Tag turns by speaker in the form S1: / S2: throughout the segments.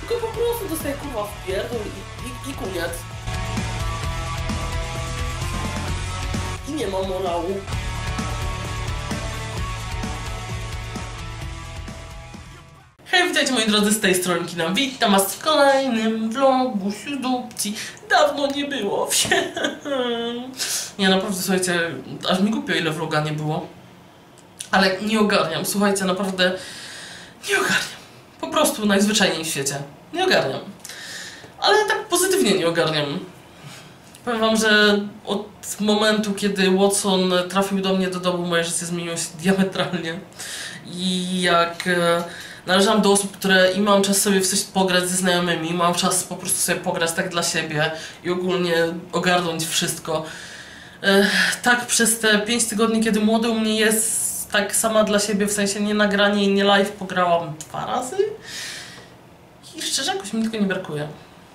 S1: tylko po prostu dostaję kurwa w pierdol i koniec. I nie ma morału. Hej, witajcie moi drodzy, z tej strony Kina. Witam was w kolejnym vlogu Siudupci. Dawno nie było. Nie, naprawdę, słuchajcie, aż mi głupio, ile vloga nie było. Ale nie ogarniam, słuchajcie, naprawdę nie ogarniam. Po prostu najzwyczajniej w świecie. Nie ogarniam. Ale tak pozytywnie nie ogarniam. Powiem wam, że od momentu, kiedy Watson trafił do mnie do domu, moje życie zmieniło się diametralnie. I jak należałam do osób, które i mam czas sobie w coś pograć ze znajomymi, mam czas po prostu sobie pograć tak dla siebie i ogólnie ogarnąć wszystko. Tak przez te 5 tygodni, kiedy młody u mnie jest, tak sama dla siebie, w sensie nie nagranie i nie live, pograłam 2 razy. I szczerze, jakoś mi tylko nie brakuje.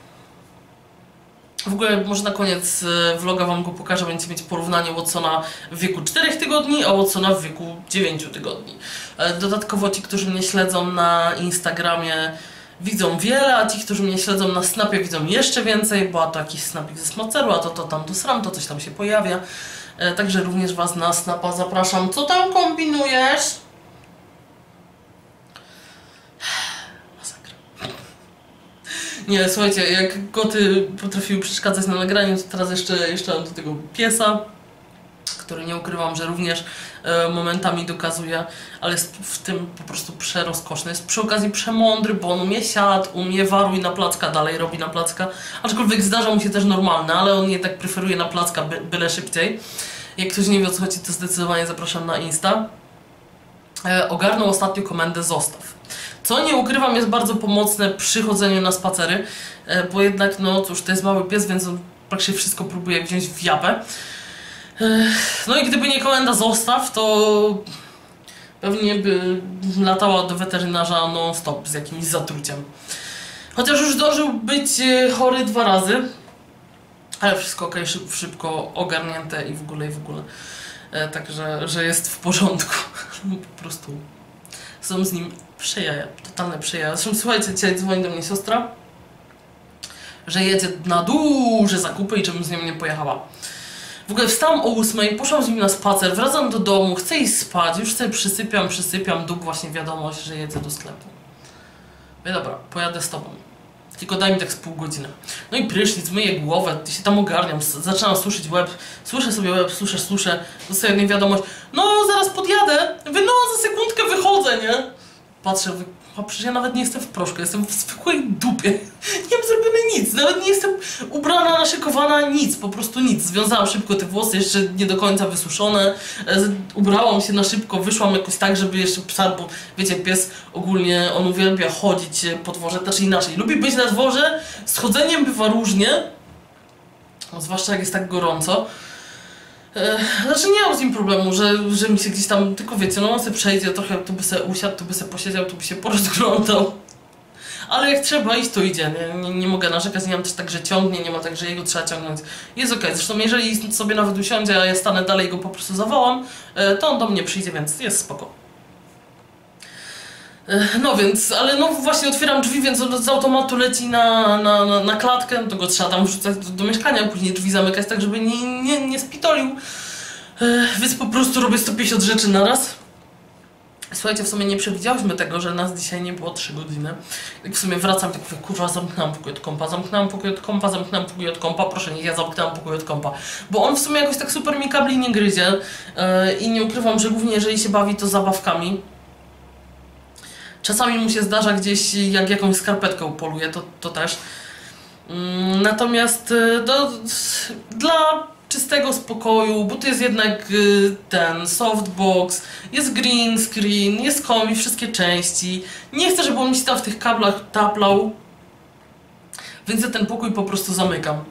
S1: W ogóle może na koniec vloga wam go pokażę, będziecie mieć porównanie Watsona w wieku 4 tygodni, a Watsona w wieku 9 tygodni. Dodatkowo ci, którzy mnie śledzą na Instagramie, widzą wiele, a ci, którzy mnie śledzą na Snapie, widzą jeszcze więcej, bo a to jakiś snapik ze smaceru, a to tam to sram, to coś tam się pojawia. Także również was na Snapa zapraszam. Co tam kombinujesz? Nie, słuchajcie, jak koty potrafiły przeszkadzać na nagraniu, to teraz jeszcze mam do tego piesa, który nie ukrywam, że również momentami dokazuje, ale jest w tym po prostu przerozkoszny. Jest przy okazji przemądry, bo on umie siad, umie waruj na placka, dalej robi na placka, aczkolwiek zdarza mu się też normalne, ale on jednak preferuje na placka byle szybciej. Jak ktoś nie wie, o co chodzi, to zdecydowanie zapraszam na Insta. Ogarnął ostatnio komendę zostaw. Co nie ukrywam, jest bardzo pomocne przy chodzeniu na spacery, bo jednak, no cóż, to jest mały pies, więc on praktycznie wszystko próbuje wziąć w japę. No i gdyby nie komenda zostaw, to pewnie by latała do weterynarza non-stop z jakimś zatruciem. Chociaż już zdążył być chory 2 razy, ale wszystko ok, szybko ogarnięte i w ogóle. Także, że jest w porządku. Po prostu są z nim przejaja, totalne przejaja. Zresztą słuchajcie, dzisiaj dzwoni do mnie siostra, że jedzie na duże zakupy i żebym z nią nie pojechała. W ogóle wstałam o 8, poszłam z nim na spacer, wracam do domu, chcę iść spać, już sobie przysypiam, duk właśnie wiadomość, że jedzie do sklepu. Mówię, dobra, pojadę z tobą. Tylko daj mi tak z pół godziny. No i prysznic, myję głowę, się tam ogarniam, zaczynam suszyć łeb, suszę sobie łeb, suszę, dostaję jedną wiadomość, no zaraz podjadę, no za sekundkę wychodzę, nie? Patrzę, a przecież ja nawet nie jestem w proszku, jestem w zwykłej dupie. Nie mam zrobione nic, nawet nie jestem ubrana, naszykowana, nic, po prostu nic. Związałam szybko te włosy, jeszcze nie do końca wysuszone, ubrałam się na szybko, wyszłam jakoś tak, żeby jeszcze psa, bo wiecie, pies ogólnie, on uwielbia chodzić po dworze, znaczy inaczej, lubi być na dworze, z chodzeniem bywa różnie, no, zwłaszcza jak jest tak gorąco. Znaczy nie mam z nim problemu, że mi się gdzieś tam, tylko wiecie, no on sobie przejdzie, trochę tu by sobie usiadł, tu by sobie posiedział, tu by się porozglądał. Ale jak trzeba iść, to idzie, nie mogę narzekać, nie mam też tak, że ciągnie, nie ma tak, że jego trzeba ciągnąć. Jest okej. Zresztą jeżeli sobie nawet usiądzie, a ja stanę dalej i go po prostu zawołam, to on do mnie przyjdzie, więc jest spoko. No więc, ale no właśnie otwieram drzwi, więc on z automatu leci na klatkę, to go trzeba tam wrzucać do mieszkania, później drzwi zamykać tak, żeby nie spitolił. Więc po prostu robię 150 rzeczy naraz. Słuchajcie, w sumie nie przewidziałyśmy tego, że nas dzisiaj nie było 3 godziny. Jak w sumie wracam, tak mówię, kurwa, zamknęłam pokój od kompa, zamknęłam pokój od kompa, proszę, niech ja zamknęłam pokój od kompa. Bo on w sumie jakoś tak super mi kabli nie gryzie i nie ukrywam, że głównie jeżeli się bawi, to zabawkami. Czasami mu się zdarza gdzieś, jak jakąś skarpetkę upoluje, to też. Natomiast dla czystego spokoju, bo to jest jednak ten softbox, jest green screen, jest kombi, wszystkie części. Nie chcę, żeby on mi się tam w tych kablach taplał, więc ja ten pokój po prostu zamykam.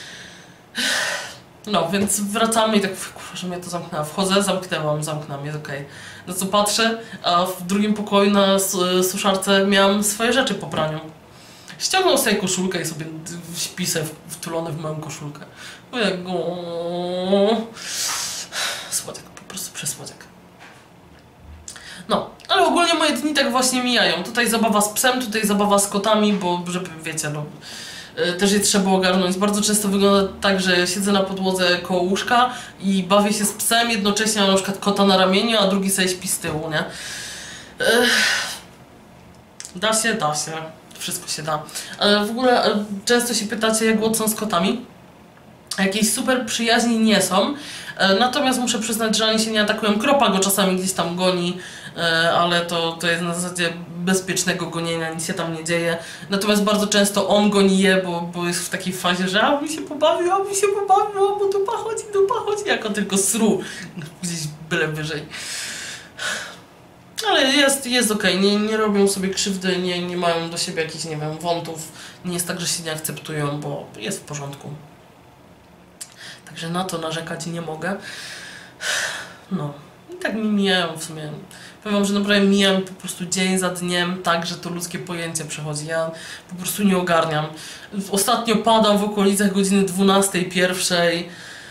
S1: No, więc wracamy i tak, kurwa, że mnie to zamknęła. Wchodzę, zamknęłam, jest okej. No co patrzę, a w drugim pokoju na suszarce miałam swoje rzeczy po praniu. Ściągnął sobie koszulkę i sobie śpi sobie wtulony w moją koszulkę. No jak słodziak, po prostu przesłodziak. No, Ale ogólnie moje dni tak właśnie mijają. Tutaj zabawa z psem, tutaj zabawa z kotami, bo żeby wiecie, no też je trzeba ogarnąć. Bardzo często wygląda tak, że siedzę na podłodze koło łóżka i bawię się z psem, jednocześnie mam na przykład kota na ramieniu, a drugi sobie śpi z tyłu, nie? Da się. Wszystko się da. Ale w ogóle często się pytacie, jak Watson z kotami. Jakieś super przyjaźni nie są. Natomiast muszę przyznać, że oni się nie atakują. Kropa go czasami gdzieś tam goni, ale to jest na zasadzie bezpiecznego gonienia, nic się tam nie dzieje. Natomiast bardzo często on goni je, bo jest w takiej fazie, że a mi się pobawił, bo dupa chodzi, jako tylko sru gdzieś byle wyżej. Ale jest okej, nie robią sobie krzywdy, nie mają do siebie jakichś, nie wiem, wątów. Nie jest tak, że się nie akceptują, bo jest w porządku. Także na to narzekać nie mogę. No, i tak mi mijają w sumie. Powiem wam, że naprawdę mijam po prostu dzień za dniem tak, że to ludzkie pojęcie przechodzi. Ja po prostu nie ogarniam. Ostatnio padam w okolicach godziny 12, 1.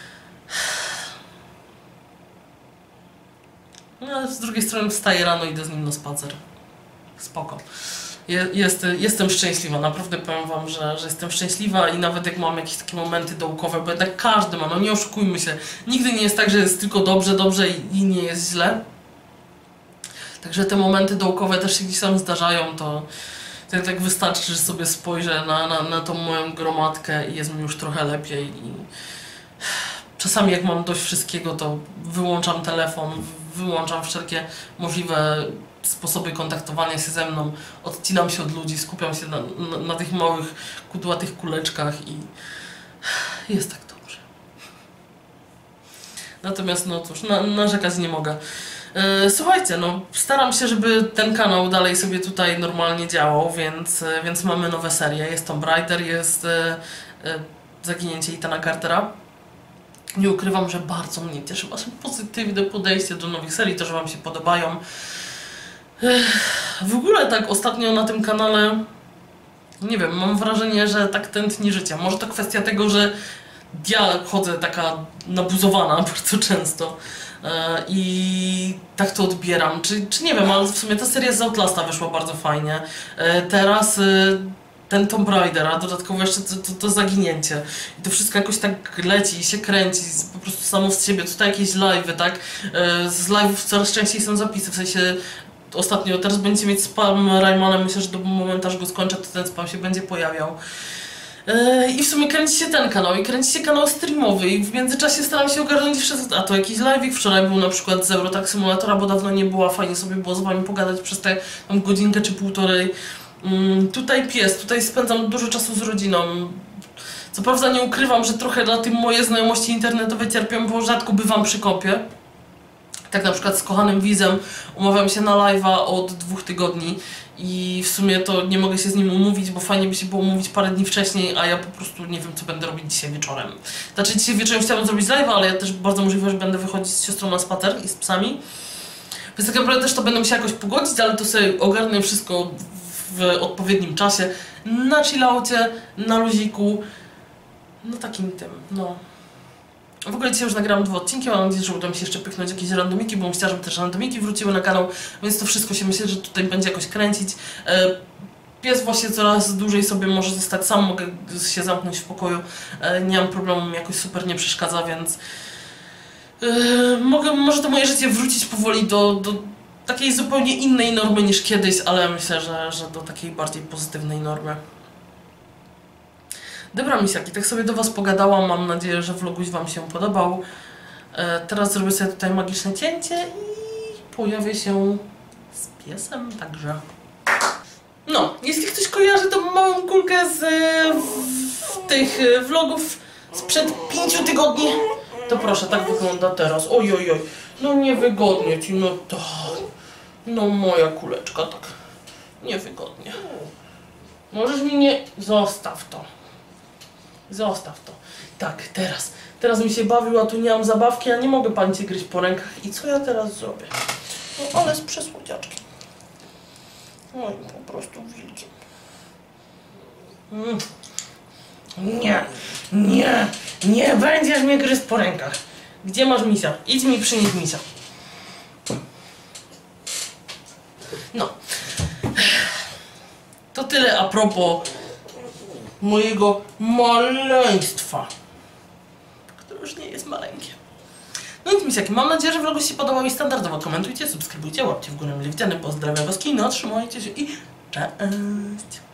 S1: No, ale z drugiej strony wstaję rano i idę z nim na spacer. Spoko. Jestem szczęśliwa, naprawdę powiem wam, że jestem szczęśliwa i nawet jak mam jakieś takie momenty dołkowe, bo jednak każdy ma, no nie oszukujmy się, nigdy nie jest tak, że jest tylko dobrze i nie jest źle. Także te momenty dołkowe też się gdzieś tam zdarzają, to tak wystarczy, że sobie spojrzę na tą moją gromadkę i jest mi już trochę lepiej. I czasami jak mam dość wszystkiego, to wyłączam telefon, wyłączam wszelkie możliwe sposoby kontaktowania się ze mną, odcinam się od ludzi, skupiam się na tych małych, kudłatych kuleczkach i jest tak dobrze. Natomiast no cóż, narzekać nie mogę. Słuchajcie, no staram się, żeby ten kanał dalej sobie tutaj normalnie działał, więc mamy nowe serie. Jest Tomb Raider, jest Zaginięcie Ethana Cartera. Nie ukrywam, że bardzo mnie cieszy wasze pozytywne podejście do nowych serii, to, że wam się podobają. W ogóle tak ostatnio na tym kanale, nie wiem, mam wrażenie, że tak tętni życie. Może to kwestia tego, że ja chodzę taka nabuzowana bardzo często i tak to odbieram. Czy nie wiem, ale w sumie ta seria z Outlasta wyszła bardzo fajnie. Teraz ten Tomb Raider, a dodatkowo jeszcze to zaginięcie. I to wszystko jakoś tak leci i się kręci, po prostu samo z siebie. Tutaj jakieś live'y, tak? Z live'ów coraz częściej są zapisy, w sensie ostatnio teraz będziecie mieć spam Raymanem, myślę, że do momentu, aż go skończę, to ten spam się będzie pojawiał. I w sumie kręci się ten kanał i kręci się kanał streamowy i w międzyczasie staram się ogarnąć wszystko. A to jakiś live'ik wczoraj był na przykład z Eurotrack Simulatora, bo dawno nie była, fajnie sobie było z wami pogadać przez tę godzinkę czy półtorej. Tutaj pies, tutaj spędzam dużo czasu z rodziną. Co prawda nie ukrywam, że trochę na tym moje znajomości internetowe cierpią, bo rzadko bywam przy kąpie. Tak na przykład z kochanym Wizem umawiam się na live'a od 2 tygodni i w sumie to nie mogę się z nim umówić, bo fajnie by się było umówić parę dni wcześniej, a ja po prostu nie wiem, co będę robić dzisiaj wieczorem. Znaczy dzisiaj wieczorem chciałabym zrobić live'a, ale ja też bardzo możliwe, że będę wychodzić z siostrą na spacer i z psami. Więc tak naprawdę też to będę musiała jakoś pogodzić, ale to sobie ogarnę wszystko w odpowiednim czasie, na chillaucie, na luziku, no takim tym, no. W ogóle dzisiaj już nagrałam 2 odcinki, mam nadzieję, że uda mi się jeszcze pyknąć jakieś randomiki, bo chciałam, żeby też randomiki wróciły na kanał, więc to wszystko się myślę, że tutaj będzie jakoś kręcić. Pies właśnie coraz dłużej sobie może zostać sam, mogę się zamknąć w pokoju, nie mam problemu, mi jakoś super nie przeszkadza, więc może to moje życie wrócić powoli do takiej zupełnie innej normy niż kiedyś, ale myślę, że do takiej bardziej pozytywnej normy. Dobra misiaki, tak sobie do was pogadałam, mam nadzieję, że vloguś wam się podobał. Teraz zrobię sobie tutaj magiczne cięcie i pojawię się z piesem, także... No, jeśli ktoś kojarzy tą małą kulkę z tych vlogów sprzed 5 tygodni, to proszę, tak wygląda teraz. Oj, no niewygodnie ci, no to... No moja kuleczka, tak niewygodnie. Możesz mi nie... Zostaw to. Zostaw to. Tak, teraz mi się bawił, a tu nie mam zabawki, a nie mogę pani cię gryźć po rękach. I co ja teraz zrobię? No ale z przesłodziaczkiem. No i po prostu wilkiem. Nie będziesz mnie gryźć po rękach. Gdzie masz misia? Idź mi przynieść misia. tyle a propos mojego maleństwa, które już nie jest maleńkie. No nic, misiaki, mam nadzieję, że vlog się podobał i standardowo komentujcie, subskrybujcie, łapcie w górę mile widziane, pozdrawiam was, kino, trzymajcie się i cześć!